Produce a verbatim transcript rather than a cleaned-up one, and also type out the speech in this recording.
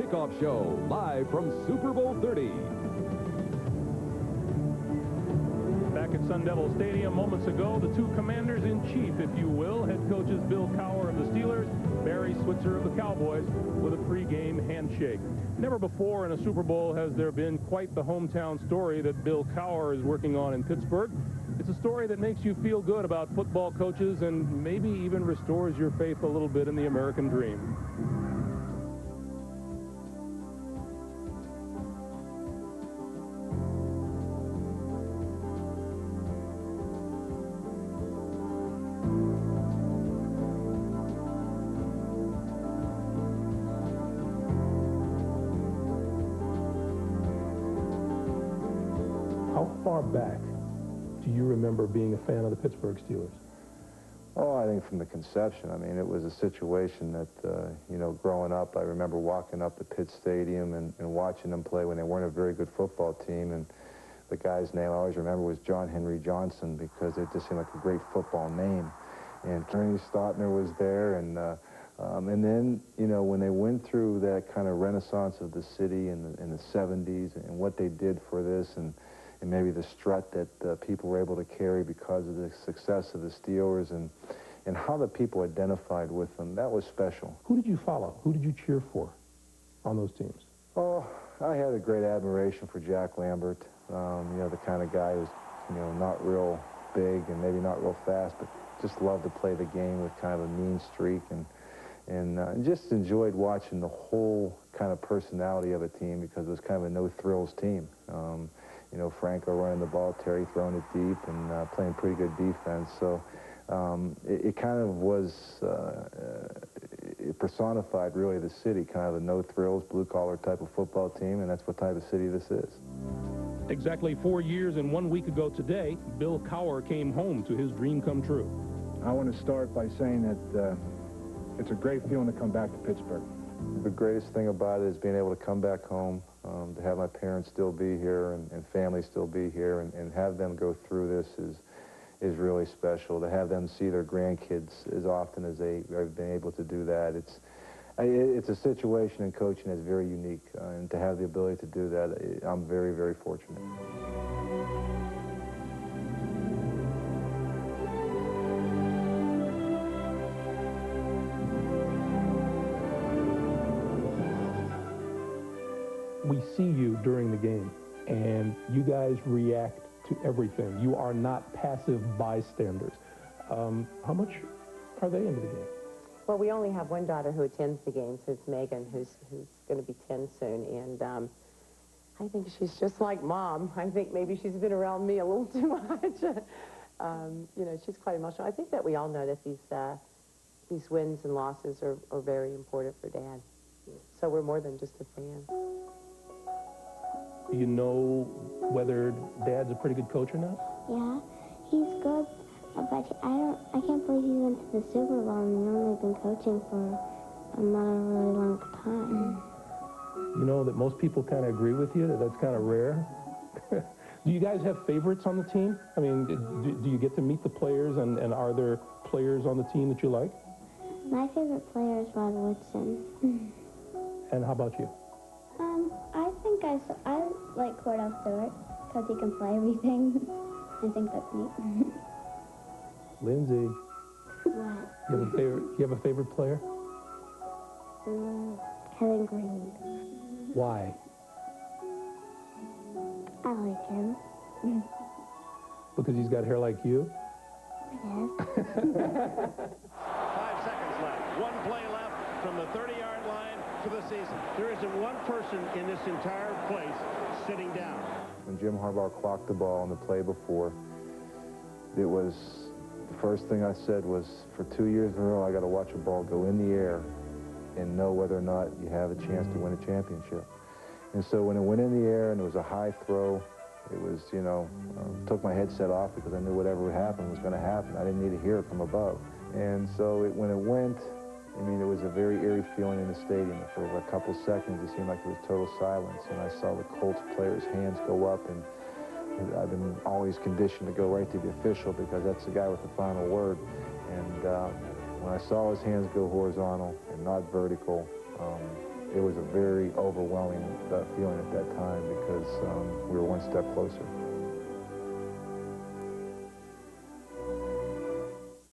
Kickoff Show, live from Super Bowl thirty. Back at Sun Devil Stadium moments ago, the two commanders-in-chief, if you will, head coaches Bill Cowher of the Steelers, Barry Switzer of the Cowboys, with a pregame handshake. Never before in a Super Bowl has there been quite the hometown story that Bill Cowher is working on in Pittsburgh. It's a story that makes you feel good about football coaches and maybe even restores your faith a little bit in the American dream. How far back do you remember being a fan of the Pittsburgh Steelers? Oh, I think from the conception. I mean, it was a situation that, uh, you know, growing up, I remember walking up to Pitt Stadium and, and watching them play when they weren't a very good football team. And the guy's name I always remember was John Henry Johnson, because it just seemed like a great football name. And Kenny Stotner was there. And, uh, um, and then, you know, when they went through that kind of renaissance of the city in the, in the seventies and what they did for this, and and maybe the strut that uh, people were able to carry because of the success of the Steelers, and, and how the people identified with them, that was special. Who did you follow? Who did you cheer for on those teams? Oh, I had a great admiration for Jack Lambert, um, you know, the kind of guy who's, you know, not real big and maybe not real fast, but just loved to play the game with kind of a mean streak, and, and, uh, and just enjoyed watching the whole kind of personality of a team, because it was kind of a no-thrills team. Um, You know, Franco running the ball, Terry throwing it deep, and uh, playing pretty good defense. So um, it, it kind of was, uh, uh, it personified really the city, kind of a no-thrills, blue-collar type of football team, and that's what type of city this is. Exactly four years and one week ago today, Bill Cowher came home to his dream come true. I want to start by saying that uh, it's a great feeling to come back to Pittsburgh. The greatest thing about it is being able to come back home, um, to have my parents still be here and, and family still be here, and, and have them go through this is, is really special. To have them see their grandkids as often as they have been able to do that, it's, it's a situation in coaching that's very unique, uh, and to have the ability to do that, I'm very, very fortunate. We see you during the game, and you guys react to everything. You are not passive bystanders. Um, how much are they into the game? Well, we only have one daughter who attends the games. It's Megan, who's, who's going to be ten soon, and um, I think she's just like Mom. I think maybe she's been around me a little too much. um, you know, she's quite emotional. I think that we all know that these, uh, these wins and losses are, are very important for Dad. So we're more than just a fan. Do you know whether Dad's a pretty good coach or not? Yeah, he's good, but I don't. I can't believe he went to the Super Bowl and he's only been coaching for a not a really long time. You know that most people kind of agree with you, that that's kind of rare. Do you guys have favorites on the team? I mean, do, do you get to meet the players, and, and are there players on the team that you like? My favorite player is Rod Woodson. And how about you? Um, I think I, I like Cordell Stewart, because he can play everything. I think that's neat. Lindsay. What? You have a favorite, you have a favorite player? Um, Kevin Green. Why? I like him. Because he's got hair like you? Yes. Five seconds left. One play left from the thirty-yard line for the season. There isn't one person in this entire place sitting down. When Jim Harbaugh clocked the ball on the play before, it was, the first thing I said was, for two years in a row, I got to watch a ball go in the air and know whether or not you have a chance to win a championship. And so when it went in the air and it was a high throw, it was, you know, um, took my headset off because I knew whatever would happen was going to happen. I didn't need to hear it from above. And so it, when it went, I mean, it was a very eerie feeling in the stadium. For a couple seconds, it seemed like it was total silence. And I saw the Colts players' hands go up, and I've been always conditioned to go right to the official because that's the guy with the final word. And uh, when I saw his hands go horizontal and not vertical, um, it was a very overwhelming uh, feeling at that time because um, we were one step closer.